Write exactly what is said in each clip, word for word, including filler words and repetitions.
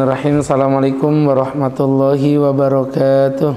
Bismillahirrahmanirrahim. Assalamualaikum warahmatullahi wabarakatuh.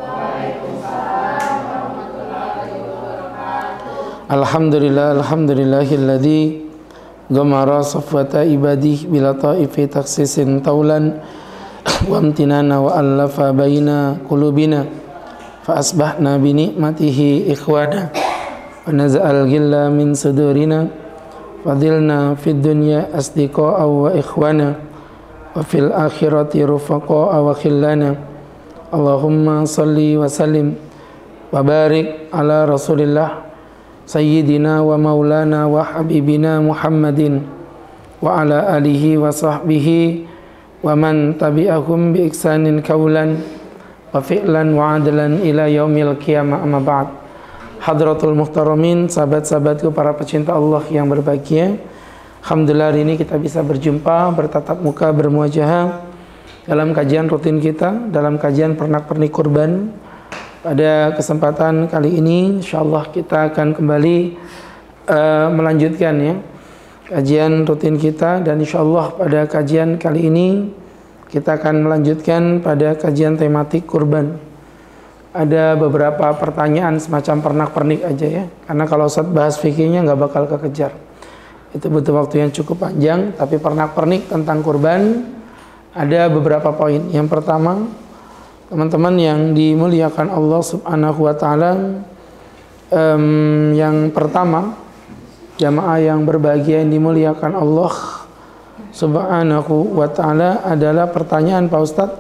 Alhamdulillah, alhamdulillahilladzi ghamara safwata ibadih bila ta'ifi taksisin taulan wa amtinana wa allafa baina qulubina fa asbahna bi ni'matihi ikhwana wa naza'al ghilla min sudurina fadilna fid dunya asdiqa'a wa ikhwana wa fil akhirati rufaqa'a wa khillana. Allahumma salli wa sallim wa barik ala rasulillah sayyidina wa maulana wa habibina Muhammadin wa ala alihi wa sahbihi wa man tabi'ahum bi ihsanin kaulan wa fi'lan wa adlan ila yaumil qiyamah. Amma ba'd. Hadratul muhtaramin, sahabat-sahabatku para pecinta Allah yang berbahagia, alhamdulillah hari ini kita bisa berjumpa, bertatap muka, bermuajahah dalam kajian rutin kita, dalam kajian pernak-pernik kurban. Pada kesempatan kali ini insyaallah kita akan kembali uh, melanjutkan ya kajian rutin kita, dan insyaallah pada kajian kali ini kita akan melanjutkan pada kajian tematik kurban. Ada beberapa pertanyaan semacam pernak-pernik aja ya, karena kalau Ustaz bahas fikihnya nggak bakal kekejar, itu butuh waktu yang cukup panjang. Tapi pernak-pernik tentang kurban ada beberapa poin. Yang pertama, teman-teman yang dimuliakan Allah Subhanahu wa taala, um, yang pertama, jamaah yang berbahagia yang dimuliakan Allah Subhanahu wa taala, adalah pertanyaan Pak Ustadz,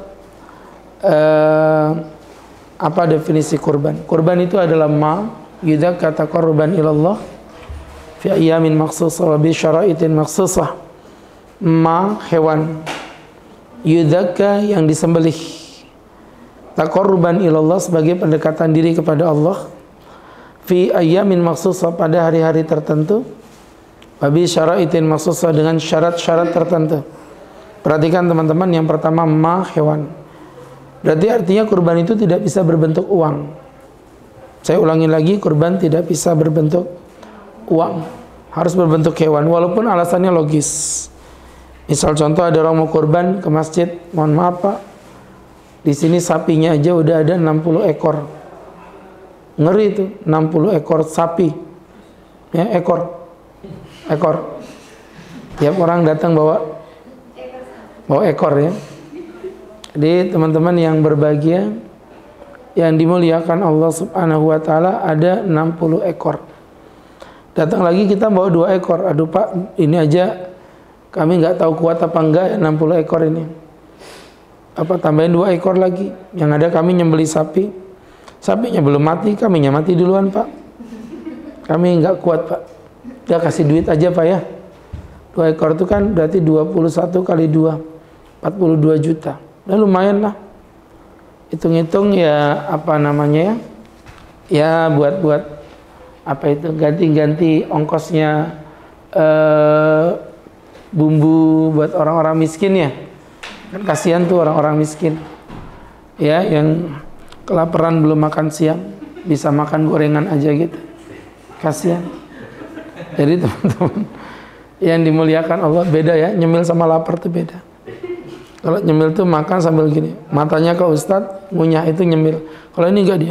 uh, apa definisi kurban? Kurban itu adalah ma yudhakka taqarruban ilallah fi ayamin makhsusah wa bi syaraitin makhsusah. Ma, hewan, yudhakka, yang disembelih, taqarruban ilallah, sebagai pendekatan diri kepada Allah, fi ayamin makhsusah, pada hari-hari tertentu, wa bi syaraitin makhsusah, dengan syarat-syarat tertentu. Perhatikan teman-teman, yang pertama ma, hewan. Berarti artinya kurban itu tidak bisa berbentuk uang. Saya ulangi lagi, kurban tidak bisa berbentuk uang, harus berbentuk hewan, walaupun alasannya logis. Misal contoh, ada orang mau kurban ke masjid, mohon maaf Pak, di sini sapinya aja udah ada enam puluh ekor. Ngeri itu, enam puluh ekor sapi. Ya, ekor. Ekor. Tiap orang datang bawa bawa ekor ya. Jadi teman-teman yang berbahagia yang dimuliakan Allah Subhanahu wa taala, ada enam puluh ekor. Datang lagi kita bawa dua ekor. Aduh Pak, ini aja kami nggak tahu kuat apa enggak ya, enam puluh ekor ini. Apa tambahin dua ekor lagi? Yang ada kami nyembeli sapi. Sapinya belum mati, kaminya mati duluan Pak. Kami nggak kuat Pak. Udah kasih duit aja Pak ya. Dua ekor itu kan berarti dua puluh satu kali dua, empat puluh dua juta. Nah, lumayan lah. Hitung-hitung ya, apa namanya ya, ya buat-buat apa itu, ganti-ganti ongkosnya eh, bumbu buat orang-orang miskin ya. Kan kasihan tuh orang-orang miskin ya, yang kelaparan belum makan siang, bisa makan gorengan aja gitu. Kasihan. Jadi teman-teman yang dimuliakan Allah, beda ya, nyemil sama lapar tuh beda. Kalau nyemil tuh makan sambil gini, matanya ke Ustadz, ngunyah itu nyemil. Kalau ini enggak, dia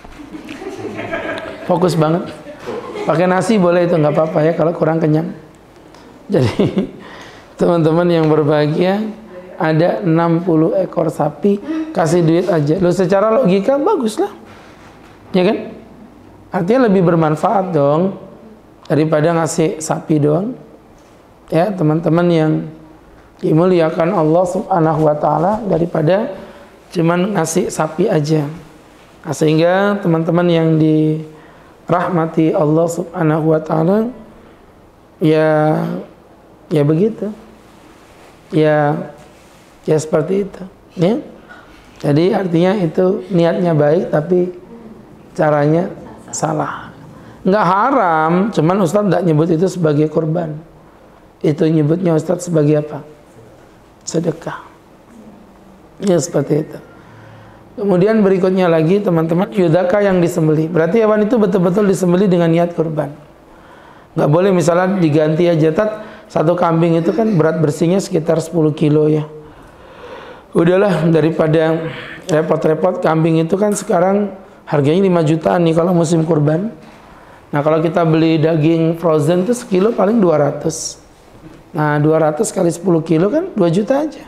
fokus banget. Pakai nasi boleh itu, nggak apa-apa ya kalau kurang kenyang. Jadi teman-teman yang berbahagia, ada enam puluh ekor sapi, kasih duit aja. Loh, secara logika bagus lah, ya kan? Artinya lebih bermanfaat dong daripada ngasih sapi doang. Ya teman-teman yang dimuliakan Allah Subhanahu wa taala, daripada cuman ngasih sapi aja. Nah, sehingga teman-teman yang dirahmati Allah Subhanahu wa taala, ya ya begitu. Ya ya seperti itu, ya. Jadi artinya itu niatnya baik tapi caranya salah. Enggak haram, cuman Ustaz enggak nyebut itu sebagai kurban. Itu nyebutnya Ustaz sebagai apa? Sedekah. Ya seperti itu. Kemudian berikutnya lagi teman-teman, yudhaka, yang disembelih. Berarti hewan itu betul-betul disembelih dengan niat kurban. Nggak boleh misalnya diganti aja. Tat, satu kambing itu kan berat bersihnya sekitar sepuluh kilo ya. Udahlah, daripada repot-repot, kambing itu kan sekarang harganya lima jutaan nih kalau musim kurban. Nah kalau kita beli daging frozen itu sekilo paling dua ratus. Nah dua ratus kali sepuluh kilo kan dua juta aja.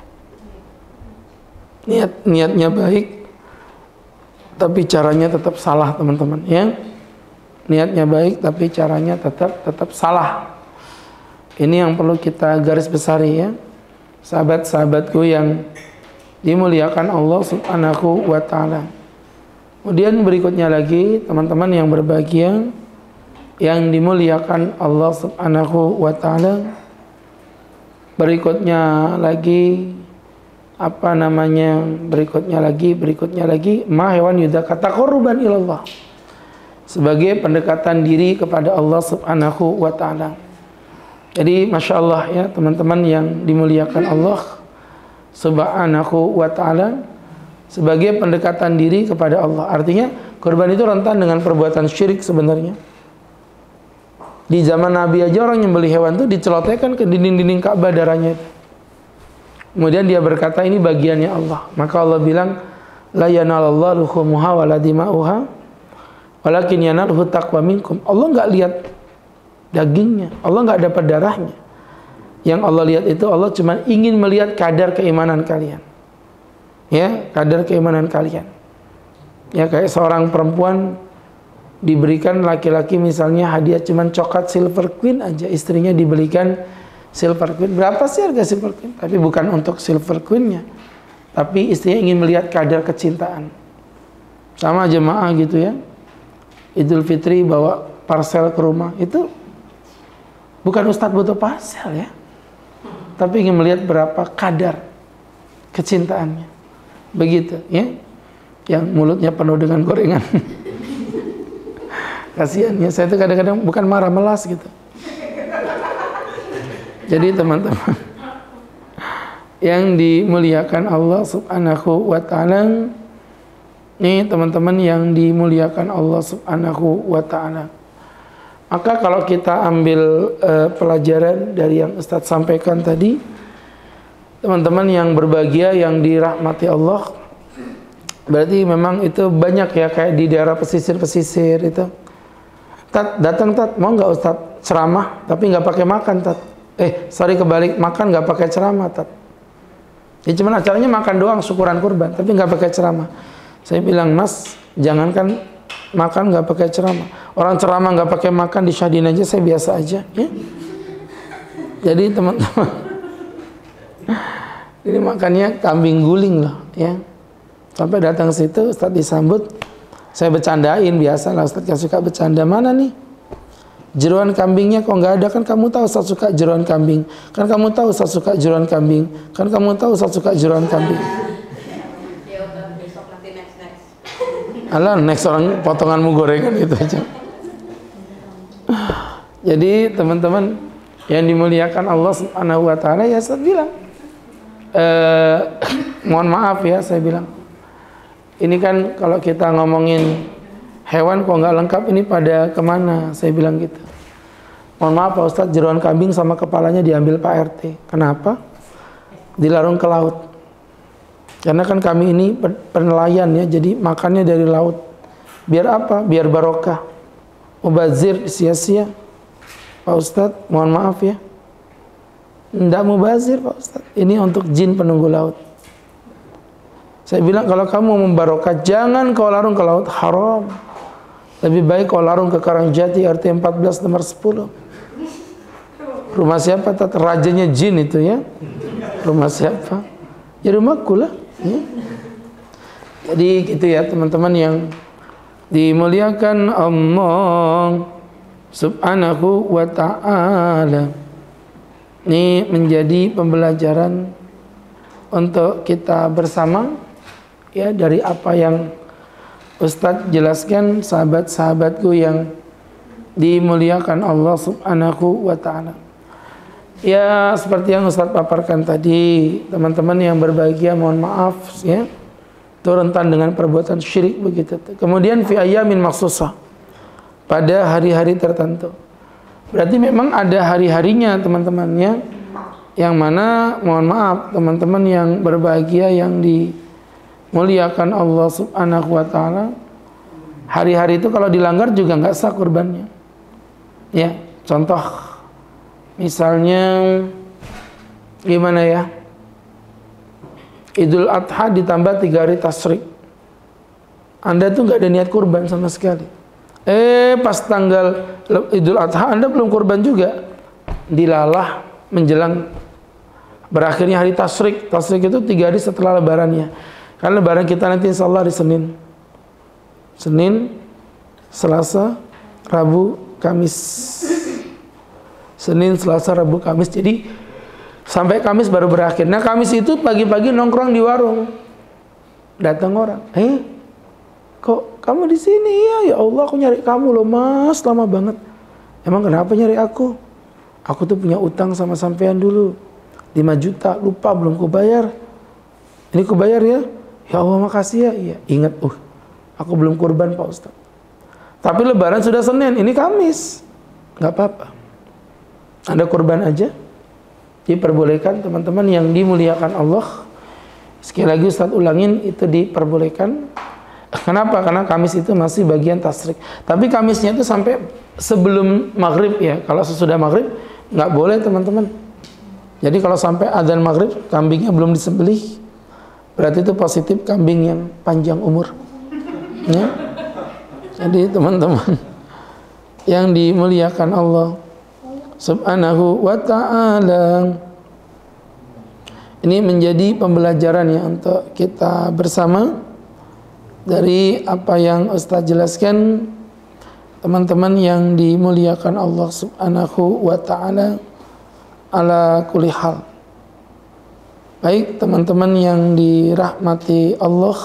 Niat niatnya baik, tapi caranya tetap salah teman-teman ya. Niatnya baik tapi caranya tetap tetap salah. Ini yang perlu kita garis besari ya. Sahabat-sahabatku yang dimuliakan Allah Subhanahu wa ta'ala. Kemudian berikutnya lagi teman-teman yang berbahagia yang dimuliakan Allah Subhanahu wa ta'ala. Berikutnya lagi apa namanya? Berikutnya lagi, berikutnya lagi ma hewan yudhaka taqarruban ilallah. Sebagai pendekatan diri kepada Allah Subhanahu wa ta'ala. Jadi Masya Allah ya teman-teman yang dimuliakan Allah Subhanahu wa ta'ala, sebagai pendekatan diri kepada Allah. Artinya kurban itu rentan dengan perbuatan syirik sebenarnya. Di zaman Nabi aja orang nyembelih hewan itu dicelotekan ke dinding-dinding Ka'bah darahnya itu. Kemudian dia berkata ini bagiannya Allah. Maka Allah bilang la yanalallahu luhumuha wala dima'uha walakin yanaluhu taqwa minkum. Allah enggak lihat dagingnya, Allah enggak dapat darahnya. Yang Allah lihat itu Allah cuma ingin melihat kadar keimanan kalian. Ya, kadar keimanan kalian. Ya kayak seorang perempuan diberikan laki-laki misalnya hadiah cuman coklat Silver Queen aja, istrinya dibelikan Silver Queen. Berapa sih harga Silver Queen? Tapi bukan untuk Silver Queen-nya, tapi istrinya ingin melihat kadar kecintaan. Sama jemaah gitu ya, Idul Fitri bawa parsel ke rumah, itu bukan Ustadz butuh parsel ya, tapi ingin melihat berapa kadar kecintaannya. Begitu ya, yang mulutnya penuh dengan gorengan. Kasiannya, saya itu kadang-kadang bukan marah, melas gitu. Jadi teman-teman yang dimuliakan Allah Subhanahu wa ta'ala, ini teman-teman yang dimuliakan Allah Subhanahu wa ta'ala, maka kalau kita ambil uh, pelajaran dari yang Ustadz sampaikan tadi, teman-teman yang berbahagia yang dirahmati Allah, berarti memang itu banyak ya, kayak di daerah pesisir-pesisir itu. Tat, datang Tat, mau nggak Ustadz ceramah tapi nggak pakai makan Tat? Eh sorry kebalik, makan nggak pakai ceramah Tat. Ya cuman acaranya makan doang, syukuran kurban, tapi nggak pakai ceramah. Saya bilang, Mas, jangankan makan nggak pakai ceramah, orang ceramah nggak pakai makan di Syadin aja saya biasa aja ya. Jadi teman-teman, jadi makannya kambing guling loh ya. Sampai datang situ Ustadz disambut, saya bercandain biasa lah, Ustadz kan suka bercanda, mana nih jeroan kambingnya kok nggak ada, kan kamu tahu Ustadz suka jeroan kambing, kan kamu tahu Ustadz suka jeroan kambing, kan kamu tahu Ustadz suka jeroan kambing. Ya udah, besok nanti next next. Alah, next orang potonganmu gorengan gitu aja. Jadi teman-teman yang dimuliakan Allah Subhanahu wa ta'ala, ya saya bilang eh, mohon maaf ya, saya bilang ini kan kalau kita ngomongin hewan kok nggak lengkap, ini pada kemana, saya bilang gitu. Mohon maaf Pak Ustadz, jeroan kambing sama kepalanya diambil Pak R T. Kenapa? Dilarung ke laut. Karena kan kami ini penelayan ya, jadi makannya dari laut. Biar apa? Biar barokah. Mubazir sia-sia. Pak Ustadz, mohon maaf ya, tidak mubazir Pak Ustadz. Ini untuk jin penunggu laut. Saya bilang kalau kamu membarokah, jangan kau larung ke laut, haram. Lebih baik kau larung ke Karangjati R T empat belas nomor sepuluh. Rumah siapa? Rajanya jin itu ya. Rumah siapa? Ya rumahku lah ya. Jadi gitu ya teman-teman yang dimuliakan Allah Subhanahu wa ta'ala. Ini menjadi pembelajaran untuk kita bersama ya, dari apa yang Ustadz jelaskan, sahabat-sahabatku yang dimuliakan Allah Subhanahu wa ta'ala. Ya seperti yang Ustadz paparkan tadi, teman-teman yang berbahagia, mohon maaf ya, itu rentan dengan perbuatan syirik begitu. Kemudian fi ayyamin maksusah, pada hari-hari tertentu. Berarti memang ada hari-harinya teman-temannya. Yang mana mohon maaf teman-teman yang berbahagia yang dimuliakan Allah Subhanahu wa taala, hari-hari itu kalau dilanggar juga nggak sah kurbannya. Ya, contoh misalnya gimana ya? Idul Adha ditambah tiga hari tasyrik. Anda tuh nggak ada niat kurban sama sekali. Eh, pas tanggal Idul Adha Anda belum kurban juga. Dilalah menjelang berakhirnya hari tasyrik. Tasyrik itu tiga hari setelah lebarannya. Kan lebaran kita nanti insya Allah hari Senin. Senin, Selasa, Rabu, Kamis. Senin, Selasa, Rabu, Kamis. Jadi sampai Kamis baru berakhir. Nah, Kamis itu pagi-pagi nongkrong di warung. Datang orang. Eh, kok kamu di sini? Ya, ya Allah, aku nyari kamu loh, Mas. Lama banget. Emang kenapa nyari aku? Aku tuh punya utang sama sampean dulu. lima juta, lupa belum kubayar. Ini kubayar ya? Ya Allah, makasih ya. Iya, ingat, uh, aku belum kurban Pak Ustaz. Tapi lebaran sudah Senin, ini Kamis. Nggak apa-apa. Anda kurban aja. Diperbolehkan teman-teman yang dimuliakan Allah. Sekali lagi Ustaz ulangin, itu diperbolehkan. Kenapa? Karena Kamis itu masih bagian tasyrik. Tapi Kamisnya itu sampai sebelum maghrib ya. Kalau sesudah maghrib nggak boleh teman-teman. Jadi kalau sampai adzan maghrib kambingnya belum disembelih, berarti itu positif kambing yang panjang umur. Ya. Jadi teman-teman yang dimuliakan Allah Subhanahu wa ta'ala, ini menjadi pembelajaran ya untuk kita bersama dari apa yang Ustaz jelaskan. Teman-teman yang dimuliakan Allah Subhanahu wa ta'ala ala kulli hal. Baik teman-teman yang dirahmati Allah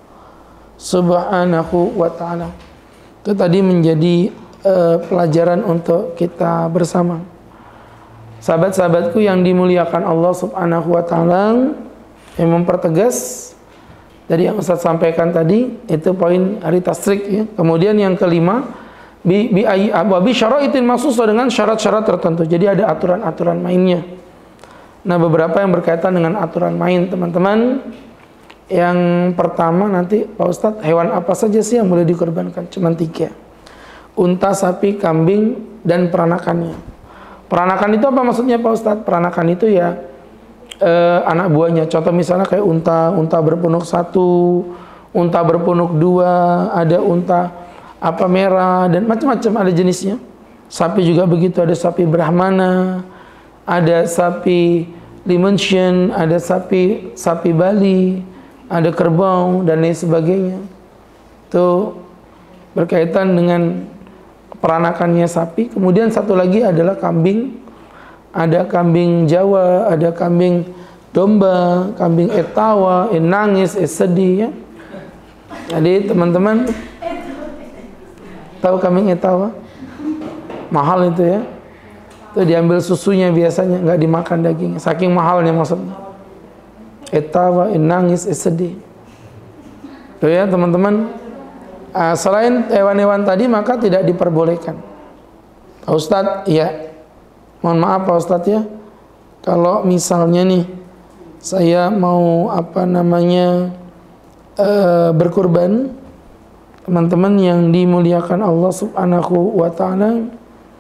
Subhanahu wa ta'ala, itu tadi menjadi Uh, pelajaran untuk kita bersama. Sahabat-sahabatku yang dimuliakan Allah Subhanahu wa taala, yang mempertegas dari yang Ustaz sampaikan tadi, itu poin hari tasyrik ya. Kemudian yang kelima, bi bi bi syaraitin maksusah, dengan syarat-syarat tertentu. Jadi ada aturan-aturan mainnya. Nah, beberapa yang berkaitan dengan aturan main, teman-teman. Yang pertama nanti Pak Ustaz, hewan apa saja sih yang boleh dikorbankan? Cuma tiga. Unta, sapi, kambing, dan peranakannya. Peranakan itu apa maksudnya Pak Ustadz? Peranakan itu ya eh, anak buahnya. Contoh misalnya kayak unta, unta berpunuk satu, unta berpunuk dua, ada unta apa merah, dan macam-macam ada jenisnya. Sapi juga begitu, ada sapi Brahmana, ada sapi Limonsian, ada sapi sapi Bali, ada kerbau, dan lain sebagainya. Itu berkaitan dengan peranakannya sapi. Kemudian satu lagi adalah kambing. Ada kambing Jawa, ada kambing domba, kambing etawa, eh nangis, eh sedih ya. Jadi teman-teman tahu kambing etawa? Mahal itu ya. Itu diambil susunya biasanya, nggak dimakan dagingnya. Saking mahalnya maksudnya. Etawa, eh nangis, eh sedih. Tuh ya teman-teman. Uh, selain hewan-hewan tadi maka tidak diperbolehkan. Pak Ustadz, ya, mohon maaf Pak Ustadz ya, kalau misalnya nih saya mau apa namanya uh, berkurban, teman-teman yang dimuliakan Allah Subhanahu wa ta'ala,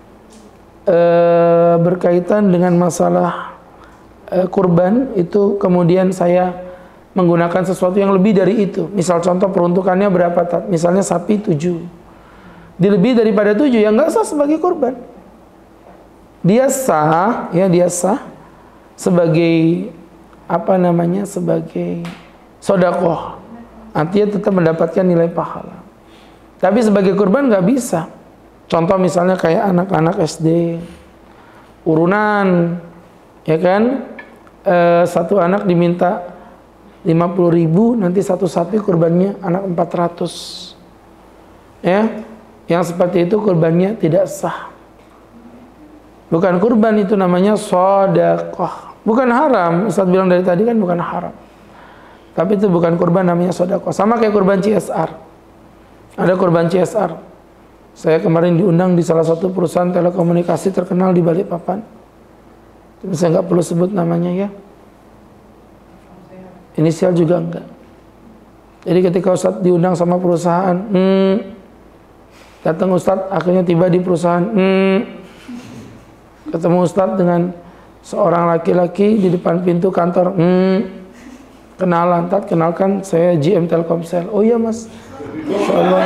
uh, berkaitan dengan masalah uh, kurban itu, kemudian saya menggunakan sesuatu yang lebih dari itu. Misal contoh peruntukannya berapa? Misalnya sapi tujuh. Di lebih daripada tujuh, ya nggak sah sebagai kurban. Dia sah, ya dia sah sebagai apa namanya, sebagai sodakoh. Artinya tetap mendapatkan nilai pahala. Tapi sebagai kurban nggak bisa. Contoh misalnya kayak anak-anak S D, urunan, ya kan? E, satu anak diminta lima puluh ribu, nanti satu sapi kurbannya anak empat ratus. Ya, yang seperti itu kurbannya tidak sah. Bukan kurban, itu namanya sedekah. Bukan haram, Ustaz bilang dari tadi kan bukan haram. Tapi itu bukan kurban, namanya sedekah. Sama kayak kurban C S R. Ada kurban C S R. Saya kemarin diundang di salah satu perusahaan telekomunikasi terkenal di Balikpapan. Tapi saya nggak perlu sebut namanya ya. Inisial juga enggak. Jadi ketika Ustadz diundang sama perusahaan, hmm, datang Ustadz akhirnya tiba di perusahaan, hmm, ketemu Ustadz dengan seorang laki-laki di depan pintu kantor, hmm, kenalan, Tat, kenalkan saya G M Telkomsel. Oh iya mas, Insya Allah.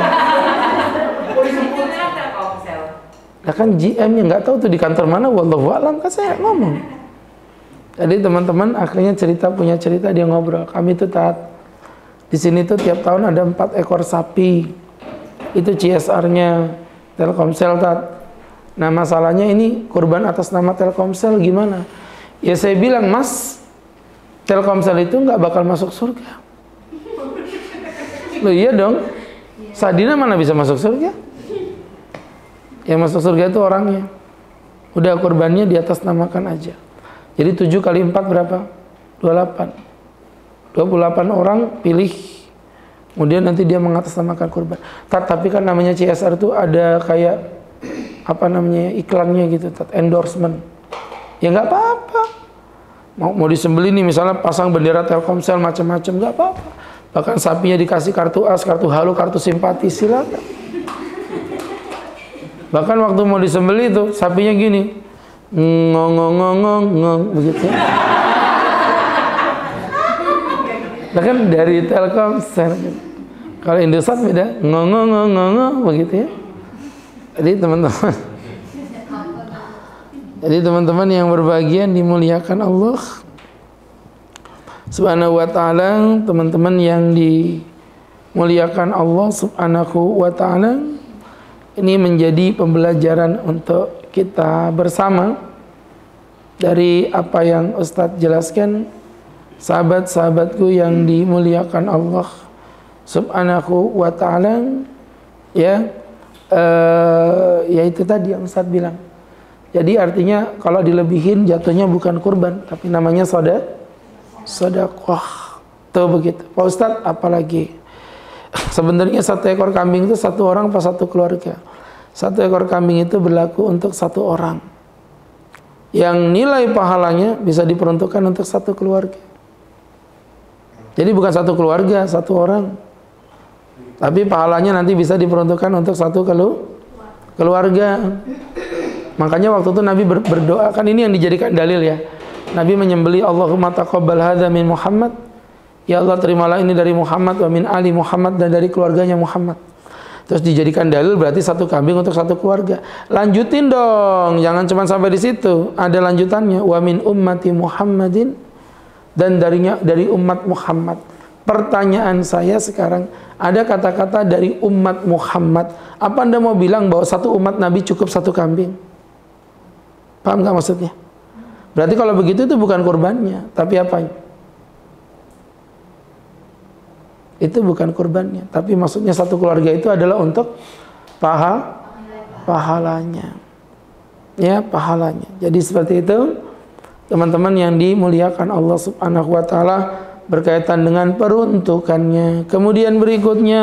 Nah kan G M-nya nggak tahu tuh di kantor mana, wallahu a'lam, kan saya ngomong. Jadi teman-teman akhirnya cerita, punya cerita, dia ngobrol, kami tuh Tat, di sini tuh tiap tahun ada empat ekor sapi, itu C S R-nya Telkomsel Tat. Nah masalahnya ini kurban atas nama Telkomsel gimana? Ya saya bilang, mas, Telkomsel itu nggak bakal masuk surga. Loh iya dong, Sadina mana bisa masuk surga? Yang masuk surga itu orangnya. Udah kurbannya di atas namakan aja. Jadi tujuh kali empat berapa? dua puluh delapan. dua puluh delapan orang pilih. Kemudian nanti dia mengatasnamakan kurban. Tapi kan namanya C S R itu ada kayak apa namanya iklannya gitu, endorsement. Ya nggak apa-apa. Mau mau disembeli nih misalnya pasang bendera Telkomsel macam-macam, nggak apa-apa. Bahkan sapinya dikasih kartu as, kartu halo, kartu simpati, silakan. Bahkan waktu mau disembeli itu sapinya gini, ngong ngong ngong ngong ngong begitu. Nah kan dari Telkomsel. Kalau Indosat beda, ngong ngong ngong ngong ngong begitu ya. Jadi teman-teman, jadi teman-teman yang berbahagia dimuliakan Allah Subhanahu wa ta'ala, teman-teman yang dimuliakan Allah Subhanahu wa ta'ala, ini menjadi pembelajaran untuk kita bersama dari apa yang Ustadz jelaskan. Sahabat-sahabatku yang dimuliakan Allah Subhanahu wa ta'ala, ya, Uh, ya itu tadi yang Ustadz bilang. Jadi artinya kalau dilebihin jatuhnya bukan kurban, tapi namanya soda, sodakoh. Tuh begitu. Pak Ustadz, apalagi sebenarnya satu ekor kambing itu satu orang apa satu keluarga? Satu ekor kambing itu berlaku untuk satu orang. Yang nilai pahalanya bisa diperuntukkan untuk satu keluarga. Jadi bukan satu keluarga, satu orang. Tapi pahalanya nanti bisa diperuntukkan untuk satu kelu keluarga. Makanya waktu itu Nabi ber berdoa, kan ini yang dijadikan dalil ya. Nabi menyembelih, Allahumma taqabbal hadza min Muhammad. Ya Allah, terimalah ini dari Muhammad, wa min ali Muhammad, dan dari keluarganya Muhammad. Terus dijadikan dalil berarti satu kambing untuk satu keluarga. Lanjutin dong, jangan cuma sampai di situ. Ada lanjutannya, wa min ummati Muhammadin, dan darinya dari umat Muhammad. Pertanyaan saya sekarang, ada kata-kata dari umat Muhammad. Apa Anda mau bilang bahwa satu umat Nabi cukup satu kambing? Paham nggak maksudnya? Berarti kalau begitu itu bukan kurbannya, tapi apanya? Itu bukan kurbannya, tapi maksudnya satu keluarga itu adalah untuk paha, pahalanya. Ya, pahalanya. Jadi seperti itu, teman-teman yang dimuliakan Allah Subhanahu wa ta'ala, berkaitan dengan peruntukannya. Kemudian berikutnya,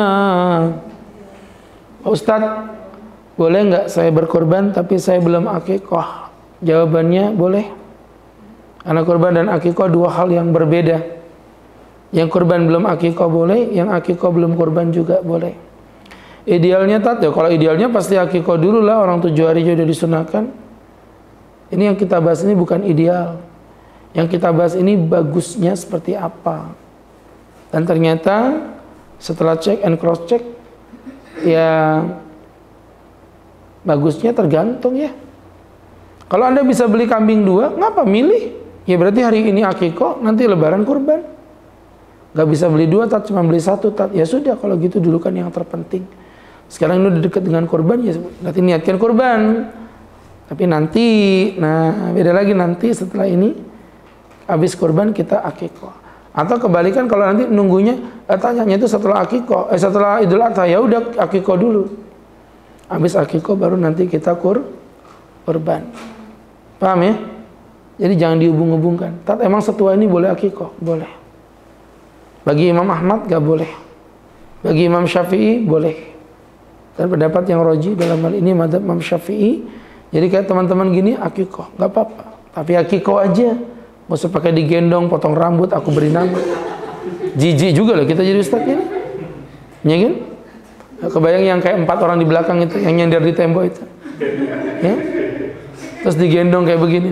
Ustadz, boleh nggak saya berkorban tapi saya belum akikoh? Jawabannya boleh. Karena korban dan akikoh dua hal yang berbeda. Yang korban belum akikoh boleh, yang akikoh belum korban juga boleh. Idealnya tat ya, kalau idealnya pasti akikoh dulu lah, orang tujuh hari sudah disunahkan. Ini yang kita bahas ini bukan ideal. Yang kita bahas ini bagusnya seperti apa. Dan ternyata setelah cek and cross check, ya bagusnya tergantung ya. Kalau Anda bisa beli kambing dua, ngapa milih? Ya berarti hari ini akikoh, nanti lebaran kurban. Gak bisa beli dua, tat, cuma beli satu, tat. Ya sudah, kalau gitu dulu kan yang terpenting. Sekarang ini udah dekat dengan kurban, ya nanti niatkan kurban. Tapi nanti, nah beda lagi nanti setelah ini, habis kurban kita akikoh. Atau kebalikan, kalau nanti nunggunya, eh, tanyanya itu setelah akikoh, eh, setelah Idul Adha, ya udah akikoh dulu. Habis akikoh baru nanti kita kur kurban. Paham ya? Jadi jangan dihubung-hubungkan. Tat, emang setua ini boleh akikoh? Boleh. Bagi Imam Ahmad gak boleh. Bagi Imam Syafi'i boleh. Dan pendapat yang roji dalam hal ini madhab Imam Syafi'i. Jadi kayak teman-teman gini akikoh, gak apa-apa. Tapi akikoh aja, nggak usah pakai digendong, potong rambut, aku beri nama. Jijik juga lah kita jadi ustadznya, ya kan? Kebayang yang kayak empat orang di belakang itu, yang nyender di tembok itu, ya? Terus digendong kayak begini,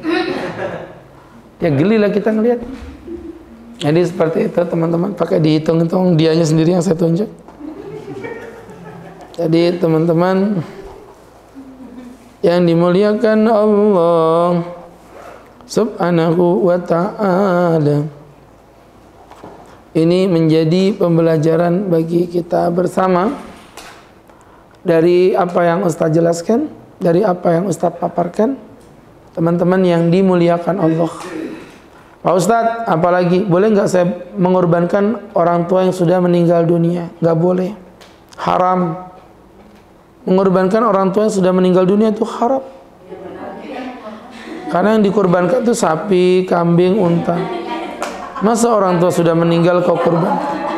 ya geli lah kita ngelihat. Jadi seperti itu teman-teman, pakai dihitung-hitung dianya sendiri yang saya tunjuk. Jadi teman-teman yang dimuliakan Allah Subhanahu wa ta'ala, ini menjadi pembelajaran bagi kita bersama dari apa yang Ustaz jelaskan, dari apa yang Ustaz paparkan. Teman-teman yang dimuliakan Allah, Pak Ustaz, apalagi boleh nggak saya mengorbankan orang tua yang sudah meninggal dunia? Nggak boleh, haram. Mengorbankan orang tua yang sudah meninggal dunia itu haram. Karena yang dikorbankan itu sapi, kambing, unta. Masa orang tua sudah meninggal kau korban?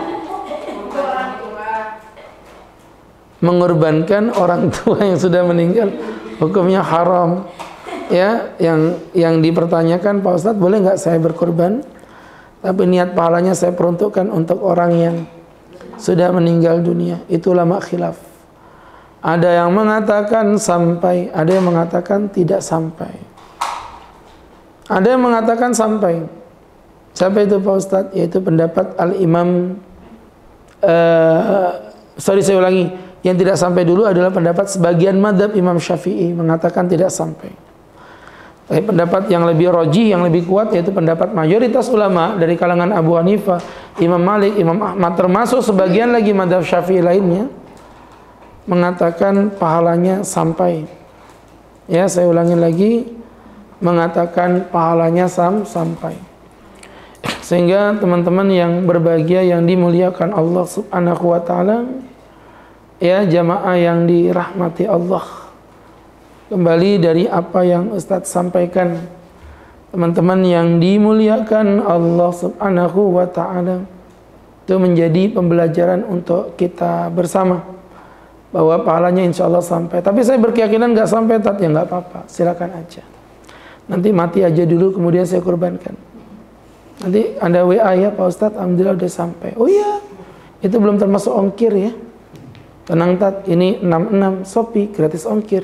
Mengorbankan orang tua yang sudah meninggal hukumnya haram. Ya, yang yang dipertanyakan, Pak Ustadz, boleh nggak saya berkorban? Tapi niat pahalanya saya peruntukkan untuk orang yang sudah meninggal dunia. Itu ulama khilaf. Ada yang mengatakan sampai, ada yang mengatakan tidak sampai. Ada yang mengatakan sampai. Siapa itu Pak Ustadz? Yaitu pendapat Al-Imam uh, sorry saya ulangi, yang tidak sampai dulu adalah pendapat sebagian madhab Imam Syafi'i mengatakan tidak sampai. Tapi pendapat yang lebih rajih, yang lebih kuat, yaitu pendapat mayoritas ulama dari kalangan Abu Hanifah, Imam Malik, Imam Ahmad, termasuk sebagian lagi madhab Syafi'i lainnya, mengatakan pahalanya sampai. Ya, saya ulangi lagi, mengatakan pahalanya sam sampai. Sehingga teman-teman yang berbahagia, yang dimuliakan Allah Subhanahu wa ta'ala, ya jamaah yang dirahmati Allah, kembali dari apa yang Ustadz sampaikan, teman-teman yang dimuliakan Allah Subhanahu wa ta'ala, itu menjadi pembelajaran untuk kita bersama, bahwa pahalanya insya Allah sampai. Tapi saya berkeyakinan nggak sampai, tat, ya nggak apa-apa, silakan aja. Nanti mati aja dulu, kemudian saya kurbankan. Nanti Anda W A ya, Pak Ustadz, alhamdulillah udah sampai. Oh iya, itu belum termasuk ongkir ya. Tenang tat, ini enam puluh enam Shopee gratis ongkir.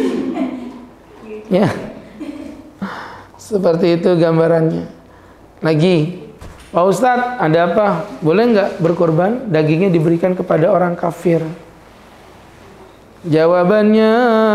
Ya, seperti itu gambarannya. Lagi, Pak Ustadz, ada apa? Boleh nggak berkorban? Dagingnya diberikan kepada orang kafir. Jawabannya,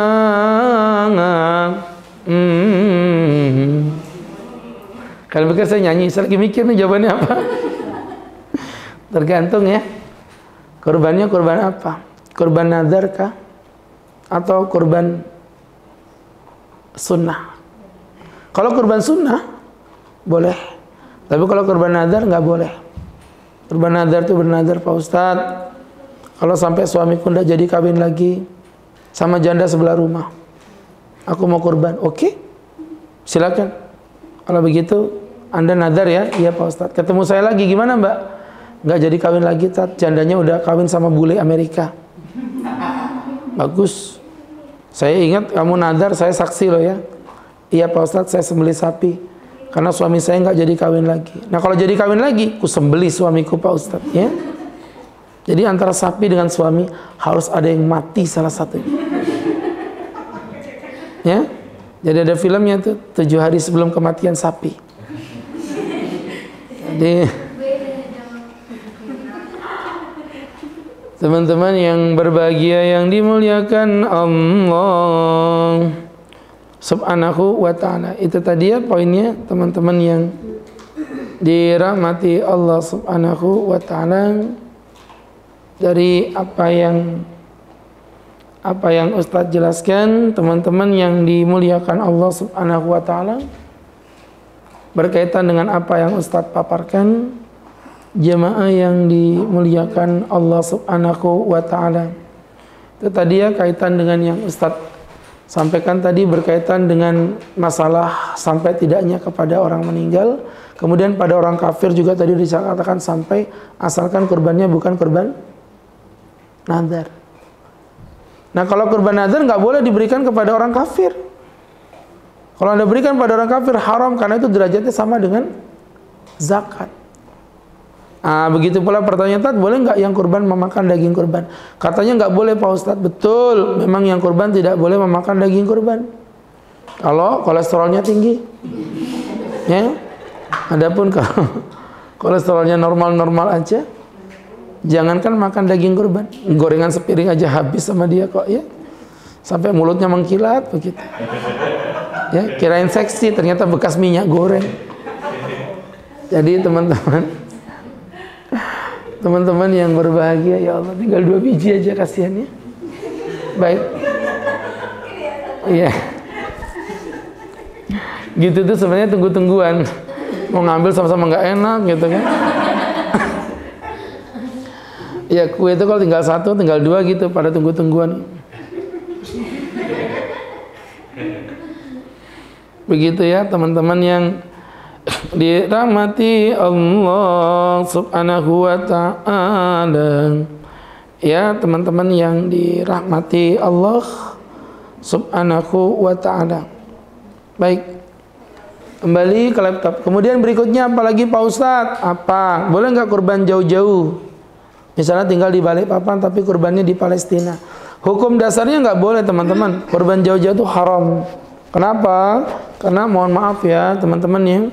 hmm. Kalau pikir saya nyanyi, saya lagi mikir nih jawabannya apa. Tergantung ya. Korbannya korban apa? Korban nazar kah? Atau korban sunnah? Kalau korban sunnah, boleh. Tapi kalau korban nazar nggak boleh. Korban nazar itu bernazar, Pak Ustadz, kalau sampai suamiku nggak jadi kawin lagi sama janda sebelah rumah, aku mau korban. Oke, silakan. Kalau begitu Anda nazar ya, iya Pak Ustadz. Ketemu saya lagi, gimana Mbak? Nggak jadi kawin lagi, tat. Jandanya udah kawin sama bule Amerika. Bagus. Saya ingat kamu nazar, saya saksi loh ya. Iya Pak Ustadz, saya sembelih sapi karena suami saya nggak jadi kawin lagi. Nah kalau jadi kawin lagi, ku sembelih suamiku Pak Ustadz ya. Jadi antara sapi dengan suami harus ada yang mati salah satunya. Ya. Jadi ada filmnya tuh, tujuh hari sebelum kematian sapi. Jadi teman-teman yang berbahagia, yang dimuliakan Allah Subhanahu wa ta'ala, itu tadi ya poinnya teman-teman yang dirahmati Allah Subhanahu wa ta'ala. Dari apa yang apa yang Ustadz jelaskan, teman-teman yang dimuliakan Allah Subhanahu wa ta'ala, berkaitan dengan apa yang Ustadz paparkan, jemaah yang dimuliakan Allah Subhanahu wa ta'ala. Itu tadi ya kaitan dengan yang Ustadz sampaikan tadi, berkaitan dengan masalah sampai tidaknya kepada orang meninggal. Kemudian pada orang kafir juga tadi dikatakan sampai, asalkan kurbannya bukan kurban nazar. Nah kalau kurban nazar nggak boleh diberikan kepada orang kafir. Kalau Anda berikan pada orang kafir haram karena itu derajatnya sama dengan zakat. Ah, begitu pula pertanyaan tadi, boleh nggak yang kurban memakan daging kurban? Katanya nggak boleh Pak Ustadz. Betul, memang yang kurban tidak boleh memakan daging kurban kalau kolesterolnya tinggi. Ya, adapun kalau kolesterolnya normal-normal aja, jangankan makan daging kurban, gorengan sepiring aja habis sama dia kok ya, sampai mulutnya mengkilat begitu. Ya, kirain seksi, ternyata bekas minyak goreng. Jadi teman-teman. Teman-teman yang berbahagia, ya Allah, tinggal dua biji aja kasihannya. Baik. Iya. Gitu tuh sebenarnya tunggu-tungguan. Mau ngambil sama-sama nggak enak gitu kan. Ya kue itu kalau tinggal satu, tinggal dua gitu pada tunggu-tungguan. Begitu ya teman-teman yang dirahmati Allah subhanahu wa ta'ala. Ya teman-teman yang dirahmati Allah subhanahu wa ta'ala. Baik, kembali ke laptop. Kemudian berikutnya apalagi Pak Ustadz? Apa? Boleh nggak kurban jauh-jauh? Misalnya tinggal di Balikpapan tapi kurbannya di Palestina. Hukum dasarnya nggak boleh teman-teman. Kurban jauh-jauh itu haram. Kenapa? Karena mohon maaf ya teman-teman yang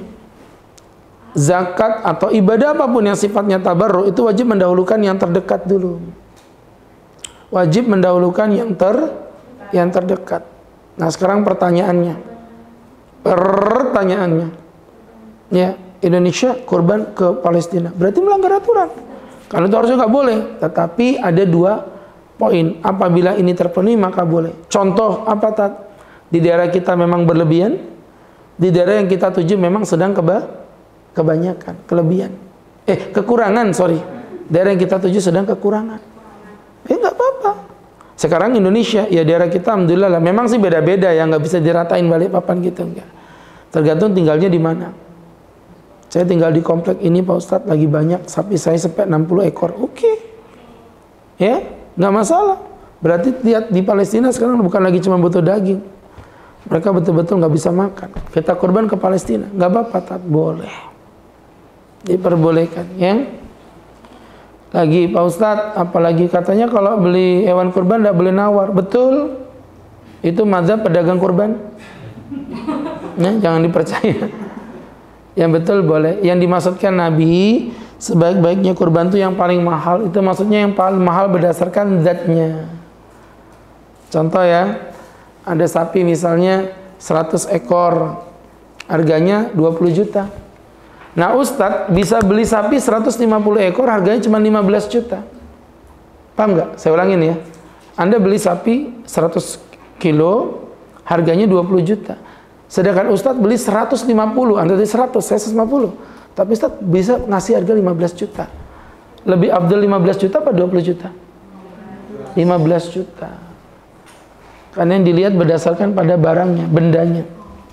zakat atau ibadah apapun yang sifatnya tabarruk itu wajib mendahulukan yang terdekat dulu. Wajib mendahulukan yang ter yang terdekat. Nah, sekarang pertanyaannya. Pertanyaannya. Ya, Indonesia kurban ke Palestina. Berarti melanggar aturan. Karena itu harusnya nggak boleh. Tetapi ada dua poin. Apabila ini terpenuhi maka boleh. Contoh apa tat? Di daerah kita memang berlebihan. Di daerah yang kita tuju memang sedang keba kebanyakan, kelebihan, eh kekurangan, sorry, daerah yang kita tuju sedang kekurangan, eh nggak apa-apa. Sekarang Indonesia, ya daerah kita, alhamdulillah lah, memang sih beda-beda ya, nggak bisa diratain Balikpapan gitu, enggak. Tergantung tinggalnya di mana. Saya tinggal di komplek ini Pak Ustadz, lagi banyak sapi saya sampai enam puluh ekor, oke, okay. Ya, nggak masalah. Berarti lihat di Palestina sekarang bukan lagi cuma butuh daging, mereka betul-betul nggak bisa makan. Kita kurban ke Palestina, nggak apa-apa, tat, boleh. Diperbolehkan ya. Lagi Pak Ustadz, apalagi katanya kalau beli hewan kurban tidak boleh nawar. Betul, itu mazhab pedagang kurban ya, jangan dipercaya. Yang betul boleh. Yang dimaksudkan Nabi sebaik-baiknya kurban itu yang paling mahal. Itu maksudnya yang paling mahal berdasarkan zatnya. Contoh ya, ada sapi misalnya seratus ekor, harganya dua puluh juta. Nah Ustadz bisa beli sapi seratus lima puluh ekor, harganya cuma lima belas juta. Paham nggak? Saya ulangin ya. Anda beli sapi seratus kilo, harganya dua puluh juta. Sedangkan Ustadz beli seratus lima puluh, Anda beli seratus, saya seratus lima puluh. Tapi Ustadz bisa ngasih harga lima belas juta. Lebih afdal lima belas juta apa dua puluh juta? lima belas juta. Karena yang dilihat berdasarkan pada barangnya, bendanya.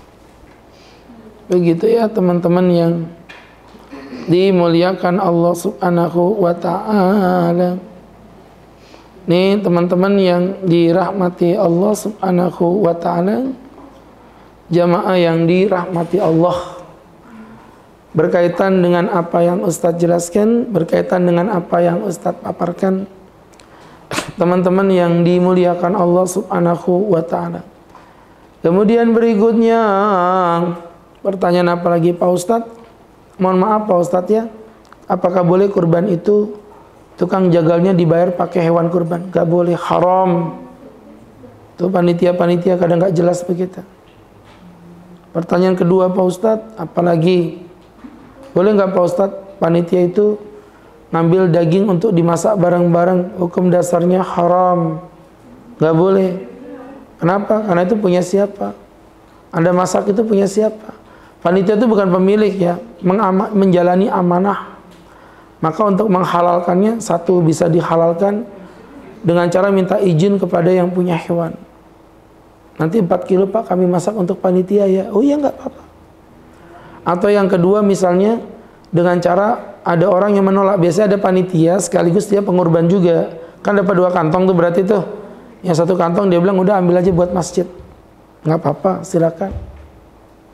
Begitu ya teman-teman yang dimuliakan Allah subhanahu wa ta'ala. Nih teman-teman yang dirahmati Allah subhanahu wa ta'ala, jamaah yang dirahmati Allah, berkaitan dengan apa yang Ustadz jelaskan, berkaitan dengan apa yang Ustadz paparkan, teman-teman yang dimuliakan Allah subhanahu wa ta'ala. Kemudian berikutnya, pertanyaan apa lagi Pak Ustadz? Mohon maaf Pak Ustadz ya, apakah boleh kurban itu tukang jagalnya dibayar pakai hewan kurban? Gak boleh, haram. Tuh panitia-panitia kadang gak jelas begitu. Pertanyaan kedua Pak Ustadz, apalagi boleh nggak Pak Ustadz panitia itu ngambil daging untuk dimasak bareng-bareng? Hukum dasarnya haram, nggak boleh. Kenapa? Karena itu punya siapa? Anda masak itu punya siapa? Panitia itu bukan pemilik ya, menjalani amanah. Maka untuk menghalalkannya, satu bisa dihalalkan dengan cara minta izin kepada yang punya hewan. Nanti empat kilo Pak kami masak untuk panitia ya. Oh iya nggak apa-apa. Atau yang kedua misalnya dengan cara ada orang yang menolak. Biasanya ada panitia sekaligus dia pengurban juga. Kan dapat dua kantong tuh berarti tuh. Yang satu kantong dia bilang udah ambil aja buat masjid. Nggak apa-apa, silakan.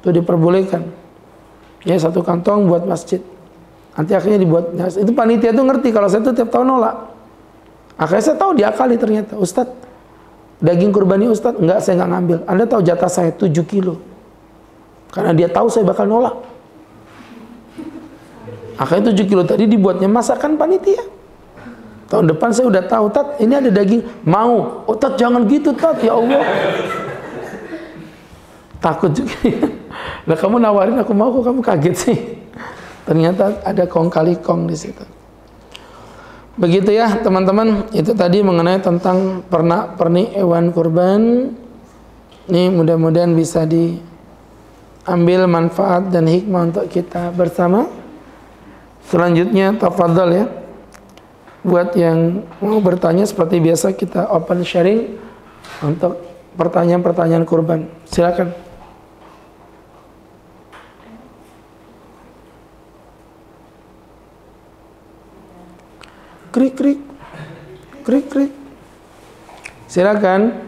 itu diperbolehkan. Ya satu kantong buat masjid. Nanti akhirnya dibuat. Nah, itu panitia tuh ngerti kalau saya tuh tiap tahun nolak. Akhirnya saya tahu diakali ternyata. Ustadz, daging kurbani Ustadz, enggak, saya enggak ngambil. Anda tahu jatah saya tujuh kilo. Karena dia tahu saya bakal nolak. Akhirnya tujuh kilo tadi dibuatnya masakan panitia. Tahun depan saya udah tahu, Tat, ini ada daging. Mau. Oh, Tat, jangan gitu, Tat, ya Allah. Takut juga ya. Lah kamu nawarin aku mau, kok kamu kaget sih. Ternyata ada kong kali kong di situ. Begitu ya teman-teman, itu tadi mengenai tentang pernak pernik hewan kurban. Ini mudah-mudahan bisa diambil manfaat dan hikmah untuk kita bersama. Selanjutnya tafadhal ya. Buat yang mau bertanya seperti biasa kita open sharing untuk pertanyaan-pertanyaan kurban. Silakan. Krik krik. Krik krik. Silakan.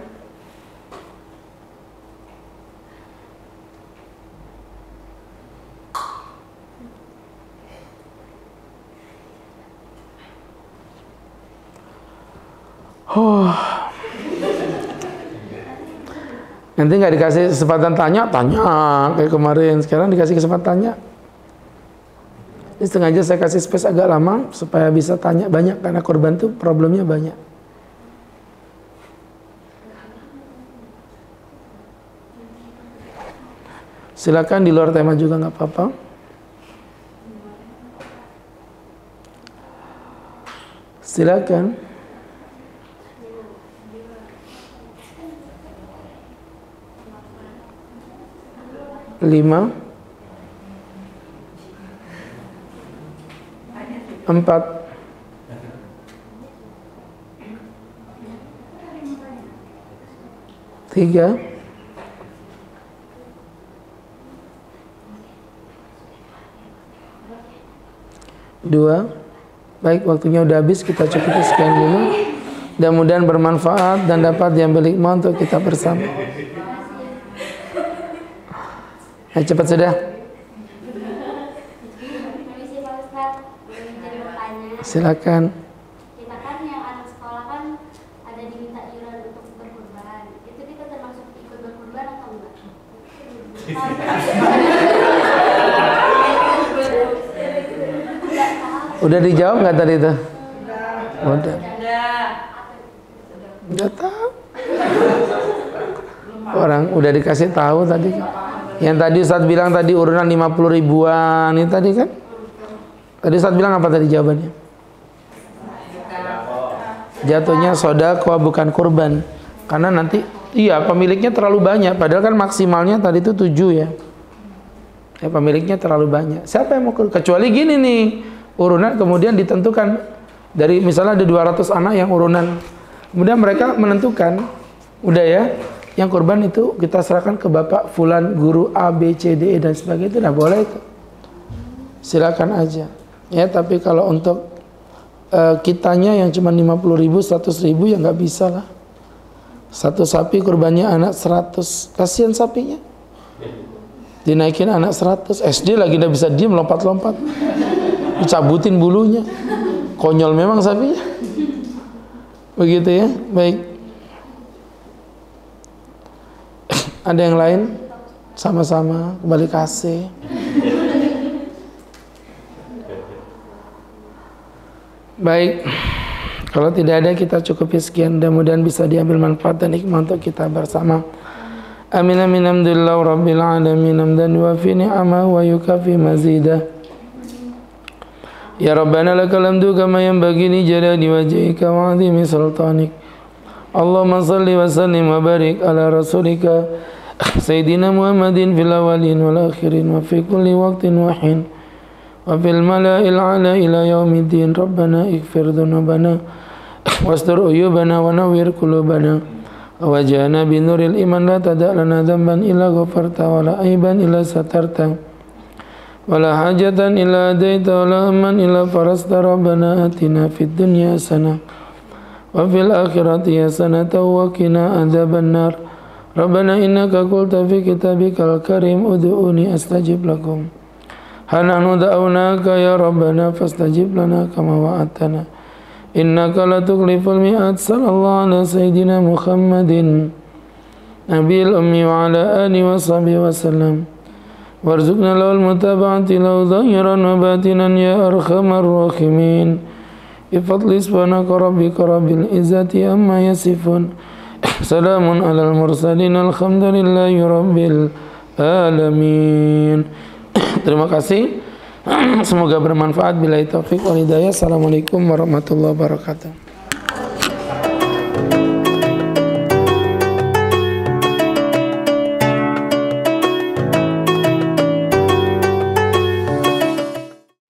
Oh. Nanti nggak dikasih kesempatan tanya, tanya kayak kemarin. Sekarang dikasih kesempatan tanya. Ini sengaja saya kasih space agak lama supaya bisa tanya banyak karena korban tuh problemnya banyak. Silakan di luar tema juga nggak apa-apa. Silakan. Lima. Empat. Tiga. Dua. Baik, waktunya udah habis, kita cukup sekian dulu. Mudah-mudahan bermanfaat dan dapat diambil hikmah untuk kita bersama. Ayo cepat sudah. Silakan. Kita kan yang anak sekolah kan ada diminta iuran untuk berkurban. Itu kita termasuk ikut berkurban atau enggak? Udah dijawab nggak tadi itu? Udah. Udah tahu. Orang udah dikasih tahu tadi. Yang tadi Ustaz bilang tadi urunan lima puluh ribuan ini tadi kan? Tadi Ustaz bilang apa tadi jawabannya? Jatuhnya sodaqah bukan kurban. Karena nanti iya pemiliknya terlalu banyak. Padahal kan maksimalnya tadi itu tujuh ya. Ya pemiliknya terlalu banyak. Siapa yang mau kurban? Kecuali gini nih, urunan kemudian ditentukan dari misalnya ada dua ratus anak yang urunan. Kemudian mereka menentukan, udah ya, yang kurban itu kita serahkan ke bapak fulan guru A, B, C, D, E dan sebagainya, itu nah boleh itu. Silakan aja. Ya, tapi kalau untuk uh, kitanya yang cuma lima puluh ribu, seratus ribu ya nggak bisa lah. Satu sapi kurbannya anak seratus, kasihan sapinya. Dinaikin anak seratus, S D lagi nggak bisa diem, lompat-lompat. Dicabutin bulunya. Konyol memang sapinya. Begitu ya, baik. Ada yang lain? Sama-sama kembali kasih. Baik. Kalau tidak ada kita cukupi sekian. Mudah-mudahan bisa diambil manfaat dan hikmah untuk kita bersama. Amin amin alhamdulillah rabbil alamin hamdan wa fi ni'amah wa yukafi mazidah. Ya Rabbana lakal hamdu kama yanbaghi li jalali wajhika wa 'azimi sultanik. Allahumma salli wa sallim wa barik ala rasulika Sayyidina Muhammadin fil awalin wal akhirin wa fi kulli waqtin wa hin wa fil mala'il ala ila yaumiddin. Rabbana ighfir dhunubana wastur uyubana wa nawwir qulubana wa jana bi nuril iman la tada' lana dhanban illa ghafarta wa la aiban illa satarta wa la hajatan illa adaita wa la amman illa farasta. Rabbana atina fid dunya hasanah wa fil akhirati hasanah wa qina adzaban nar. Rabbana innaka qulta fi kitabikal karim ud'uni astajib lakum. Hananu da'awnaka ya Rabbana fastajib lana kama wa'adtana. Innaka la tukhliful mi'ad. Sallallahu ala sayyidina Muhammadin Nabil ummi wa ala alihi wa sahbihi wa sallam. Warzuqna lawal mutaba'ati law zahiran wa batinan ya arhamar rahimin. Bifadli subhanaka rabbika rabbil izzati amma yasifun. Salamun alal mursalin alhamdulillahi rabbil alamin. Terima kasih. Semoga bermanfaat. Billahi taufiq wal hidayah. Assalamualaikum warahmatullahi wabarakatuh.